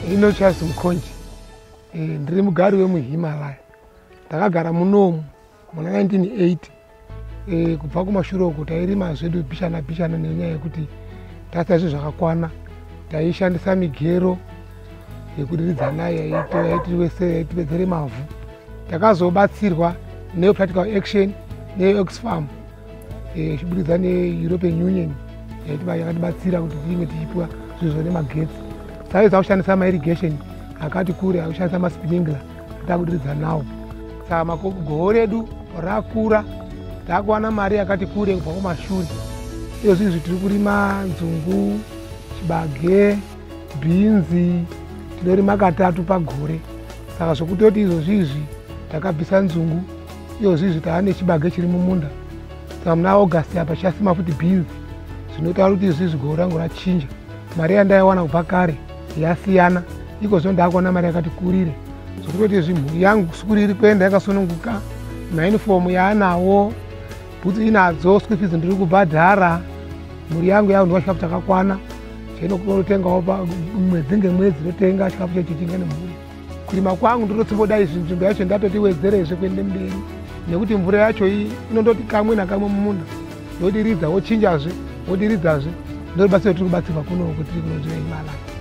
ino Charles Mkonji. Ndiri mugari wemuHimalaya. Ndakagara munomu muna 1980. Kubva kumashure uko tairima zvedu bishana nenyaya yekuti tasina zvinhu zvakakwana. Taishandisa migero yekudiridza nayo yaitipedzere mavhu. Takazobatsirwa nepractical action neOxfam zvichibudikidza neEuropean Union yakatibatsira kuti tinge tichipiwa zvinhu nemagetsi. Taisa kushandisa mairrigation akati kure akushandisa maspiningler takudiridza nawo. Saka makore edu rakura takuwana mari yakati kure kubva kumashure. Izvo izvi tiri kurima nzungu, chibage, bhinzi, tinorima katatu pagore. Saka zvokutoti izvozvizvi takabvisa nzungu, izvozvizvi taane chibage chiri mumunda. Saka muna August apa chasima futi bhinzi. Zvinotaura kuti izvozvizvi gore rangu rachinja. Mari yandaiwana kubva kare yasiyana. Ikozvo ndakuona mari yakati kurire. Zvokutoti zvimhuri yangu siku riri kuenda yakasununguka. Mauniform yaanawo, bhutsu inadzo, school fees ndiri kubhadhara. Mhuri yangu yakudiwa chikafu chakakwana. Chainokunotengawo mwedzi ngemwedzi totenga chikafu chechichinga nemhuri. Kurima kwangu ndinotsimbodai nzvimbo yacho ndatotiwedzerezve kuende mberi. Nekuti mvura yacho inondoti kamwe nakamwe mumunda. Yodiridza wochinjazve, wodiridzazve. Ndiro basa retiri kubatsirwa kuno kuti tiri kunonzvera Himalaya.